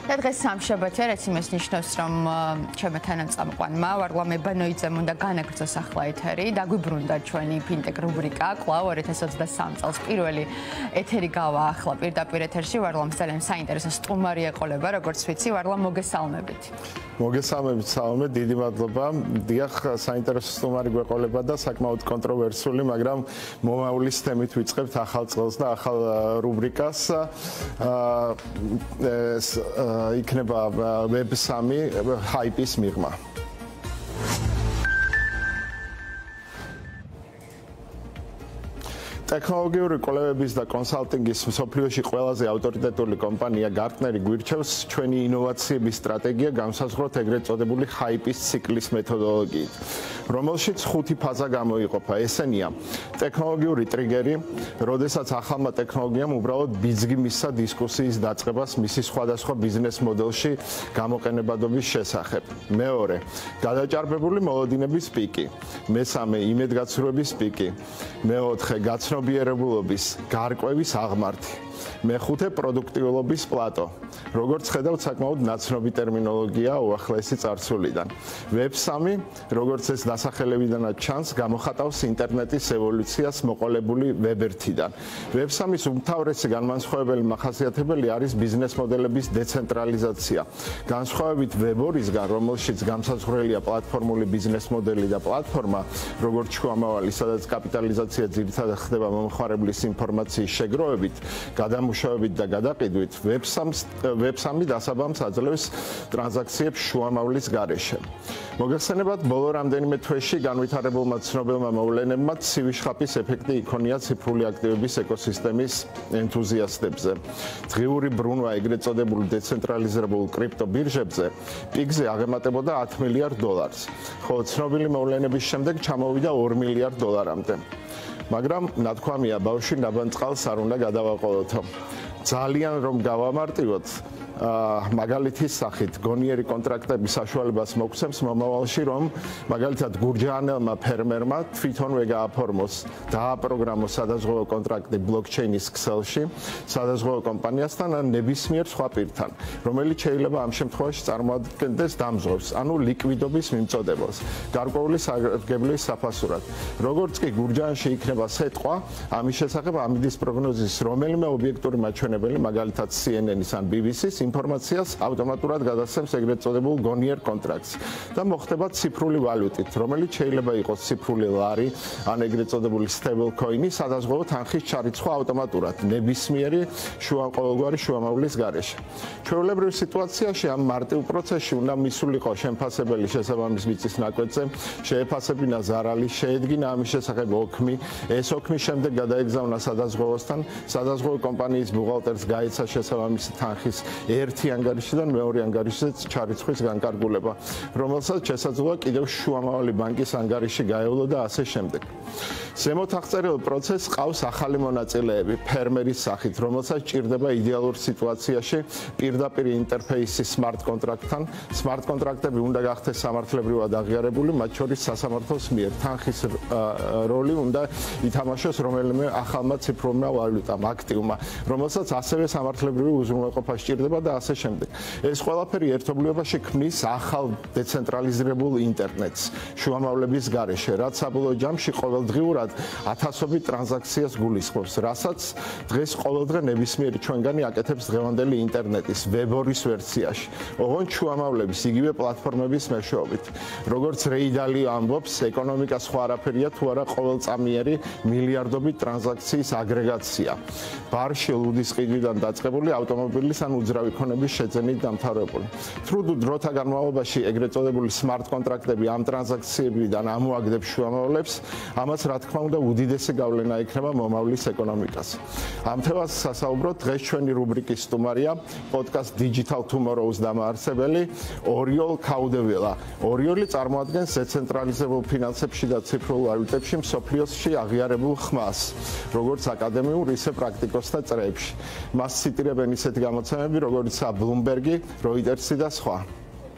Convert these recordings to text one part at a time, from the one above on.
დღეს სამშაბათია, რაც იმას ნიშნავს, რომ ჩემი თანამწამყვანმა ვარლამ ებანოიძემ უნდა განაგრძოს ახლა ეთერი. დაგვიბრუნდა ჩვენი ფინტეკ რუბრიკა. კვლავ 2023 წელს პირველი ეთერი გავა ახლა პირდაპირ ეთერში. ვარლამს ძალიან საინტერესო სტუმარი ეყოლება, როგორც ვიცი, ვარლამ მოგესალმებით. მოგესალმებით, სალომე, დიდი მადლობა. დიახ, საინტერესო სტუმარი გვეყოლება და საკმაოდ კონტროვერსული, მაგრამ მომავლის თემით ვიწყებთ ახალ წელს და ახალ რუბრიკას. იქნება Web3 ჰაიპის მიღმა. ტექნოლოგიური კვლევების და კონსალტინგის მსოფლიოში ყველაზე ავტორიტეტული კომპანია Gartner გვირჩევს ჩვენი ინოვაციების სტრატეგია განსაზღვროთ ეგრეთ წოდებული ჰაიპის ციკლის მეთოდოლოგიით, რომელშიც 5 ფაზა გამოიყოფა. ესენია: ტექნოლოგიური ტრიგერი, როდესაც ახალმა ტექნოლოგიამ უბრალოდ ბიძგი მისცა დისკუსიის დაწყებას მისი სხვადასხვა ბიზნეს მოდელში გამოყენებადობის შესახებ. მეორე, გადაჭარბებული მოლოდინების პიკი. მესამე, იმედგაცრუების პიკი. მეოთხე, გაცნობიერებულობის გარკვევის აღმართი. მეხუთე, პროდუქტიულობის პლატო. როგორც ხედავთ, საკმაოდ ნაცნობი ტერმინოლოგია უახლესი წარსულიდან. Web3, როგორც ეს დასახელებიდანაც ჩანს, გამოხატავს ინტერნეტის ევოლუციას მოყოლებული Web1-დან. Web3-ის უმთავრესი განმანცხოვებელი მახასიათებელი არის ბიზნეს მოდელების დეცენტრალიზაცია. განსხვავებით Web2-ისგან, რომელშიც განსაზღვრელია პლატფორმული ბიზნეს მოდელი და პლატფორმა, როგორც შუამავალი, სადაც კაპიტალიზაცია ძირითადად ხდება მომხმარებლის ინფორმაციის შეგროვებით, გადამუშავებით და გადაყიდვით, Web3 დასაბამს აძლევს ტრანზაქციებს შუამავლის გარეშე. მოგეხსენებათ, ბოლო რამდენიმე თვეში განვითარებულმა ცნობილმა მოვლენებმა ცივი შხაპის ეფექტი იქონია ციფრული აქტივების ეკოსისტემის ენთუზიასტებზე. დღიური ბრუნვა ეგრეთ წოდებულ დეცენტრალიზებულ კრიპტობირჟებზე პიკზე აღემატებოდა $10 მილიარდ, ხოლო ცნობილი მოვლენების შემდეგ ჩამოვიდა $2 მილიარდ. მაგრამ ნათქვამია, ბავშვი ნაბან წყალს არ უნდა გადავაყოლოთო. ძალიან რომ გავამარტივოთ, მაგალითის სახით გონიერი კონტრაქტების საშუალებას მოგცემს მომავალში, რომ მაგალითად გურჯაანელმა ფერმერმა თვითონვე გააფორმოს, დააპროგრამოს სადაზღვევო კონტრაქტი ბლოკჩეინის ქსელში, სადაზღვევო კომპანიასთან ან ნებისმიერ სხვა პირთან, რომელიც შეიძლება ამ შემთხვევაში წარმოადგენდეს დამზღვევს, ანუ ლიკვიდობის მიმწოდებას, გარკვეული სარგებლის საფასურად. როგორც კი გურჯაანში იქნება სეტყვა, ამის შესახებ ამიდის პროგნოზის რომელიმე ობიექტური მაჩვენებელი, მაგალითად CNN-ის ან BBC-ის ინფორმაციას ავტომატურად გადასცემს ეგრეთ წოდებულ გონიერ კონტრაქტს და მოხდება ციფრული ვალუტით, რომელიც შეიძლება იყოს ციფრული ლარი ან ეგრეთ წოდებული stable coin-ი, სადაზღვევო თანხის ჩარიცხვა ავტომატურად ნებისმიერი ყოველგვარი შუამავლის გარეშე. ჩვეულებრივ სიტუაციაში ამ მარტივ პროცესში უნდა მისულიყო შემფასებელი შესაბამის მიწის ნაკვეთზე, შეეფასებინა ზარალი, შეედგინა ამის შესახებ ოქმი, ეს ოქმი შემდეგ გადაეგზავნა სადაზღვევოსთან, სადაზღვევო კომპანიის ბუღალტერს გაეცა შესაბამისი თანხის ერთი ანგარიშიდან მეორე ანგარიშზე ჩარიცხვის განკარგულება, რომელსაც შესაძლოა კიდევ შუამავალი ბანკის ანგარიში გაევლო და ასე შემდეგ. ზემოთ აღწერილ პროცესს ყავს ახალი მონაწილეები ფერმერის სახით, რომელსაც ჭირდება იდეალურ სიტუაციაში პირდაპირ ინტერფეისი smart კონტრაქტთან. smart კონტრაქტები უნდა გახდეს სამართლებრივად აღიარებული, მათ შორის სასამართლოს მიერ. თანხის როლი უნდა ითამაშოს რომელიმე ახალმა ციფრულმა ვალუტამ, აქტივმა, რომელსაც ასევე სამართლებრივი უზრუნველყოფა სჭირდება და ასე შემდეგ. ეს ყველაფერი ერთობლიობაში ქმნის ახალ დეცენტრალიზებულ ინტერნეტს შუამავლების გარეშე, რაც საბოლოო ჯამში ყოველდღიურად ათასობით ტრანზაქციას გულისხმობს, რასაც დღეს ყოველდღე ნებისმიერი ჩვენგანი აკეთებს დღევანდელი ინტერნეტის Web2-ის ვერსიაში, ოღონდ შუამავლების იგივე პლატფორმების მეშვეობით. როგორც რეიდალი ამბობს, ეკონომიკა სხვა არაფერია თუ არა ყოველწამიერი მილიარდობით ტრანზაქციის აგრეგაცია. ბარში ლუდის ყიდვიდან დაწყებული ავტომობილის ან უძრავი ქონების შეძენით დამთავრებული. თრუდ დროთა განმავლობაში ეგრეთ წოდებული smart კონტრაქტები ამ ტრანზაქციებიდან ამოაგდებს შუამავლებს, ამას რა თქმა უნდა უდიდესი გავლენა ექნება მომავლის ეკონომიკას. ამ თემას სასაუბროთ დღეს ჩვენი რუბრიკის სტუმარია, პოდკასტ Digital Tomorrows დამაარსებელი ორიოლ ქაუდეველა. ორიოლი წარმოადგენს დეცენტრალიზებულ ფინანსებში და ციფრულ ვალუტებში მსოფლიოში აღიარებულ ხმას, როგორც აკადემიურ, ისე პრაქტიკოსთა წრეებში. მას ციტირებენ ისეთი გამოცემები, როგორიცაა Bloomberg, Reuters და სხვა.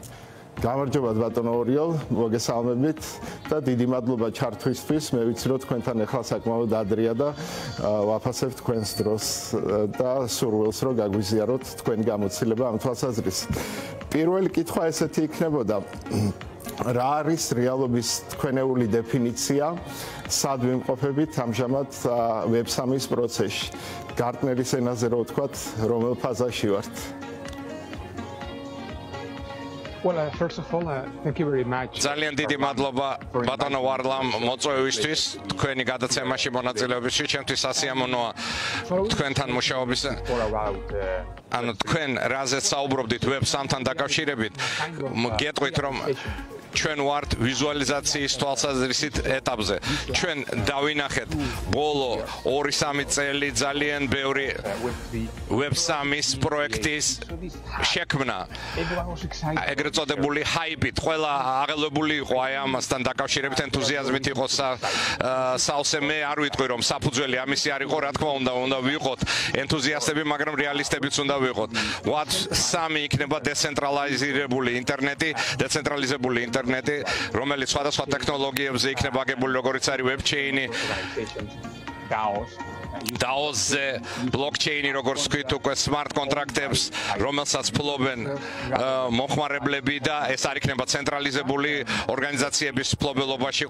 გამარჯობა ბატონო ორიოლ, მოგესალმებით და დიდი მადლობა ჩართვისთვის. მე ვიცი რომ თქვენთან ახლა საკმაოდ ადრეა და ვაფასებთ თქვენს დროს და სურვილს რომ გაგვიზიაროთ თქვენი გამოცდილება ამ თვალსაზრისით. პირველი კითხვა ესეთი იქნებოდა: რა არის რეალობის თქვენეული დეფინიცია? სად ვიმყოფებით ამჟამად Web3-ის პროცესში? Gartner-ის ენაზე რო ვთქვათ, რომელ ფაზაში ვართ? Well, first of all, thank you very much. ძალიან დიდი მადლობა ბატონო ვარლამ მოწვევისთვის, თქვენი გადაცემაში მონაწილეობისთვის. ჩემთვის ასიამოვნოა თქვენთან მუშაობის. ანუ თქვენ რაზეც საუბრობდით Web3-თან დაკავშირებით, გეტყვით რომ ჩვენ ვართ ვიზუალიზაციის თვალსაზრისით ეტაპზე. ჩვენ დავინახეთ ბოლო 2-3 წელი ძალიან ბევრი Web3-ის პროექტის შექმნა. ეგრეთ წოდებული ჰაიპით, ყველა აღელვებული იყო აი ამასთან დაკავშირებით, ენთუზიაზმით იყო სავსე. მე არ ვიტყვი რომ საფუძველი ამისი არ იყო, რა თქმა უნდა ვიყოთ ენთუზიასტები, მაგრამ რეალისტებიც უნდა ვიყოთ. Web3 იქნება დეცენტრალიზებული დეცენტრალიზებული ინტერნეტი, რომელიც სხვადასხვა ტექნოლოგიებზე იქნება აგებული, როგორც არის web chain-ი, DAO-ზე, blockchain-ი, როგორც ვთქვით, უკვე smart contract-ებს, რომელსაც ფლობენ მომხმარებლები და ეს არ იქნება ცენტრალიზებული ორგანიზაციების ფლობელობაში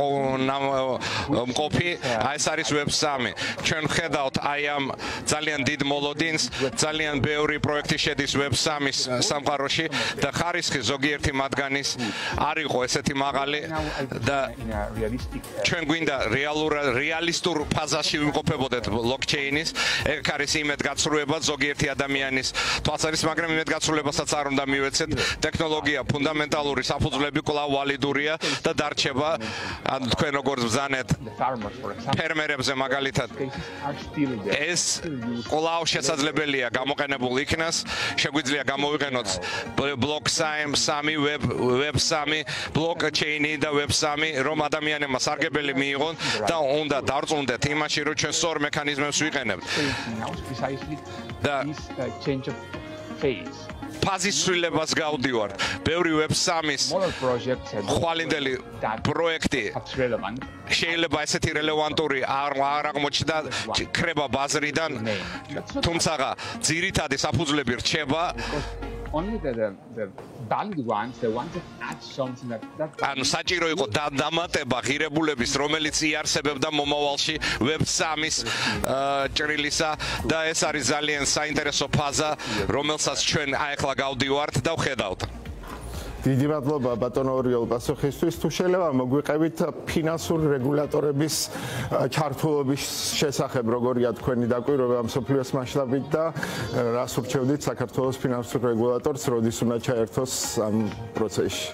მყოფი. აი ეს არის Web3. ჩვენ ვხედავთ აი ამ ძალიან დიდ მოლოდინს, ძალიან ბევრი პროექტი შედის Web3-ის სამყაროში და ხარისხი ზოგიერთი მათგანის არ იყო ესეთი მაღალი და ჩვენ გვინდა რეალისტურ ფაზაში ვიმყოფებოდეთ blockchain-ის. ეგ არის იმედგაცრუება ზოგიერთი ადამიანის თვალსაზრისით, მაგრამ იმედგაცრუებასაც არ უნდა მივეცეთ. ტექნოლოგია ფუნდამენტალური საფუძვლები კვლავ ვალიდურია და დარჩება. ან თქვენ როგორც ბრძანეთ ფერმერებზე მაგალითად ეს კვლავ შესაძლებელია გამოყენებულ იქნას. შეგვიძლია გამოვიყენოთ blockchain-3, Web3, blockchain-ი და Web3, რომ ადამიანებმა სარგებელი მიიღონ და უნდა დარწმუნდეთ იმაში, რომ ჩვენ სწორ მექანიზმებს ვიყენებთ. და ფაზის ცვლილებას გავდივართ. ბევრი Web3-ის ხვალინდელი პროექტი შეიძლება ესეთი რელევანტური არ აღმოჩნდა ქრება ბაზრიდან, თუმცა ძირითადი საფუძვლები რჩება. Only the valid ones, the ones that add something that ანუ საჭირო იყო დამატება ღირებულების, რომელიც იარსებებდა მომავალში Web3-ის ჭრილისა და ეს არის ძალიან საინტერესო ფაზა, რომელსაც ჩვენ ახლა გავდივართ და ვხედავთ. დიდი მადლობა ბატონო ორიოლ პასუხისთვის. თუ შეიძლება მოგვიყევით ფინანსური რეგულატორების ჩართულობის შესახებ, როგორია თქვენი დაკვირვება მსოფლიოს მასშტაბით და რას ურჩევდით საქართველოს ფინანსურ რეგულატორს, როდის უნდა ჩაერთოს ამ პროცესში?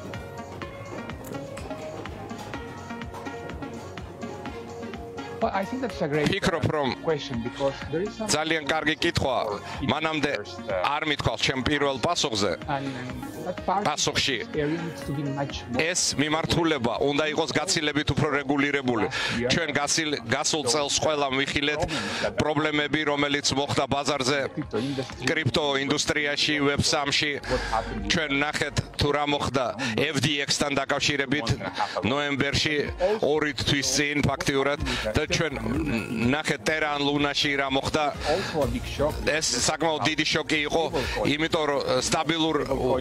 Well, I think that's a great question because there is some ძალიან კარგი კითხვა. მანამდე არ მithქვას ჩემ პირველ პასუხზე. პასუხში ეს მიმართულება უნდა იყოს გაცილებით უფრო რეგულირებული. ჩვენ გასულ წელს ყველა ვიხილეთ პრობლემები, რომელიც მოხდა ბაზარზე, კრიპტო ინდუსტრიაში, Web3-ში. ჩვენ ნახეთ თუ რა მოხდა FTX-თან დაკავშირებით ნოემბერში 2 თვის წინ ფაქტიურად და ჩვენ ნახეთ Terra Luna-ში რა მოხდა. ეს საკმაოდ დიდი შოკი იყო, იმიტომ რომ სტაბილურ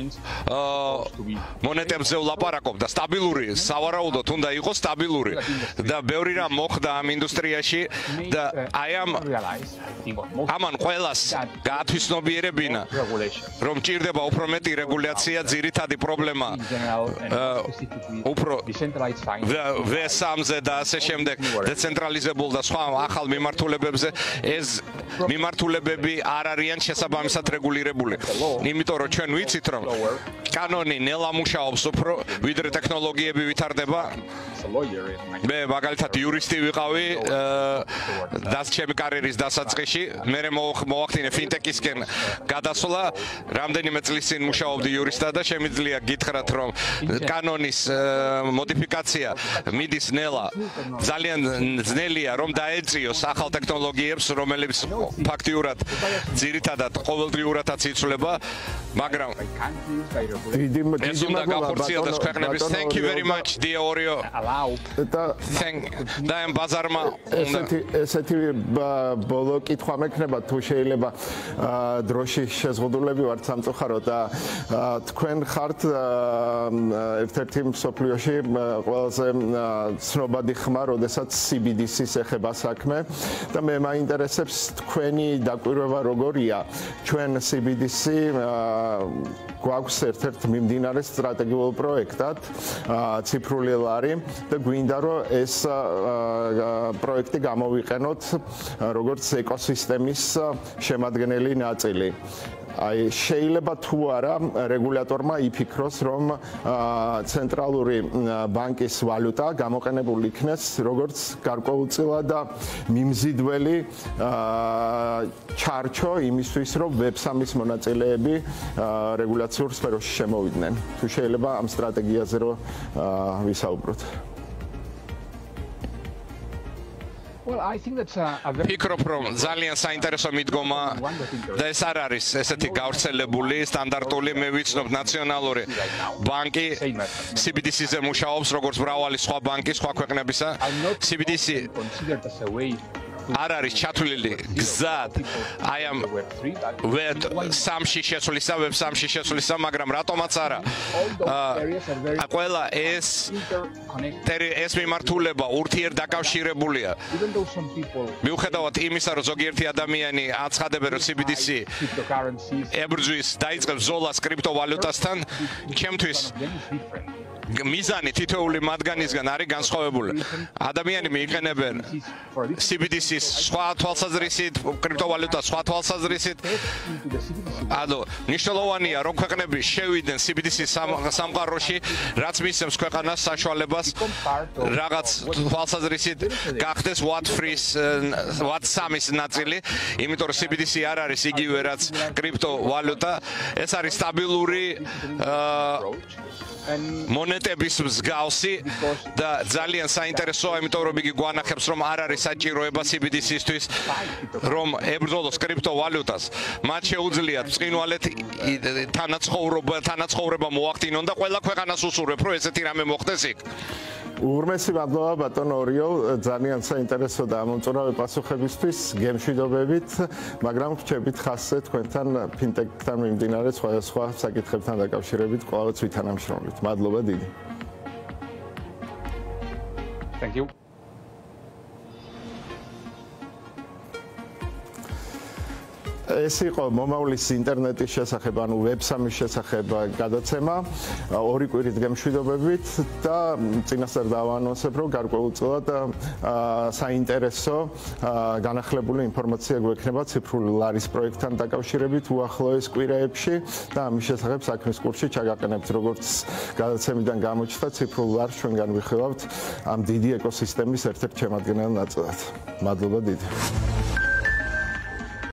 მონეტებზე ვლაპარაკობ და სტაბილური სავარაუდოდ უნდა იყოს სტაბილური და ბევრი რამ მოხდა ამ ინდუსტრიაში და აი ამან ყველას გაათვისნობიერებინა რომ ჭირდება უფრო მეტი რეგულაცია. ძირითადი პრობლემა უფრო Web3-ზე და ასე შემდეგ დეცენტრალიზებულ და სხვა ახალ მიმართულებებზე ეს მიმართულებები არ არიან შესაბამისად რეგულირებული. იმიტომ რომ ჩვენ ვიცით რომ კანონი ნელა მუშაობს უფრო ვიდრე ტექნოლოგიები ვითარდება. მე მაგალითად იურისტი ვიყავი და ჩემი კარიერის დასაწყისში, მე მოვახდინე ფინტექისკენ გადასვლა, რამდენიმე წლის წინ მუშაობდი იურისტად და შემიძლია გითხრათ რომ კანონის მოდიფიკაცია მიდის ნელა. ძალიან ძნელია რომ დაეწიოს ახალ ტექნოლოგიებს, რომელიც ფაქტიურად ძირითადად ყოველდღიურადაც იცვლება მაგრამ by countries, by regulations. ეს უნდა გახორციელდეს ქვეყნების. Thank you very much, dear Orio. Allow და ამ ბაზარმა ესეთი ბოლო კითხვა მექნება თუ შეიძლება დროში შეზღუდულები ვართ სამწუხაროდ და თქვენ ხართ ერთ-ერთი მსოფლიოში ყველაზე ცნობადი ხმა, როდესაც CBDC-ს ეხება საქმე და მე მაინტერესებს თქვენი დაკვირვება როგორია. ჩვენ CBDC გვაქვს ერთ-ერთ მიმდინარე სტრატეგიულ პროექტად ციფრული ლარი და გვინდა რომ ეს პროექტი გამოვიყენოთ როგორც ეკოსისტემის შემადგენელი ნაწილი. აი შეიძლება თუ არა რეგულატორმა იფიქროს რომ ცენტრალური ბანკის ვალუტა გამოყენებული იქნეს როგორც გარკვეულწილად და მიმზიდველი ჩარჩო იმისთვის რომ ვებ3-ის მონაწილეები რეგულაციურ სფეროში შემოვიდნენ. თუ შეიძლება ამ სტრატეგიაზე რომ ვისაუბროთ. Well, I think that's a very ფიქრობ რომ ძალიან საინტერესო მიდგომა და ეს არ არის ესეთი გავრცელებული სტანდარტული მე ვიცნობ ნაციონალური ბანკი CBDC-ზე მუშაობს როგორც მრავალი სხვა ბანკი სხვა ქვეყნებისა CBDC considered as a way არ არის ჩათვლილი გზად აი ამ ვებ3-ში შესვლისა ვებ3-ში შესვლისა მაგრამ რატომაც არა ყველა ეს მიმართულება ურთიერთდაკავშირებულია მიუხედავად იმისა რომ ზოგიერთი ადამიანი აცხადებენ რომ CBDC ებრძვის დაიწყებს ბრძოლას კრიპტოვალუტასთან ჩემთვის მიზანი თითოეული მათგანისგან არის განსხვავებული. ადამიანი მიიყენებენ CBDC-ს სხვა თვალსაზრისით, კრიპტოვალუტას სხვა თვალსაზრისით. ანუ მნიშვნელოვანია რომ ქვეყნები შევიდნენ CBDC-ის სამყაროში, რაც მისცემს ქვეყანას საშუალებას რაღაც თვალსაზრისით გახდეს Web3-ის ნაწილი, იმიტომ რომ CBDC არ არის იგივე რაც კრიპტოვალუტა, ეს არის სტაბილური მონეტების მსგავსი და ძალიან საინტერესოა, იმიტომ რომ იგი გვანახებს, რომ არ არის საჭიროება CBDC-ისთვის, რომ ებრძოლოს კრიპტოვალუტას. მათ შეუძლიათ ბრწყინვალედ თანაცხოვრება მოახდინონ და ყველა ქვეყანას უსურვებ, რომ ესეთი რამე მოხდეს იქ. უღრმესი მადლობა ბატონო ორიო, ძალიან საინტერესო და ამომწურავი პასუხებისთვის, გემშვიდობებით, მაგრამ რჩებით ხასზე თქვენთან ფინტექთან მიმდინარე სხვა საკითხებთან დაკავშირებით კვლავაც ვითანამშრომლით. მადლობა დიდი. Thank you. ეს იყო მომავლის ინტერნეტის შესახებ, ანუ ვებ3-ის შესახებ გადაცემა, ორი კვირით გემშვიდობებით და წინასწარ დავაანონსებ, რომ გარკვეულწილად საინტერესო განახლებული ინფორმაცია გვექნება ციფრული ლარის პროექტთან დაკავშირებით უახლოეს კვირაებში და ამის შესახებ საქმის კურსში ჩაგაყენებთ, როგორც გადაცემიდან გამოჩნდა, ციფრულ ლარს ჩვენ განვიხილავთ ამ დიდი ეკოსისტემის ერთ-ერთ შემადგენელ ნაწილად. მადლობა დიდი.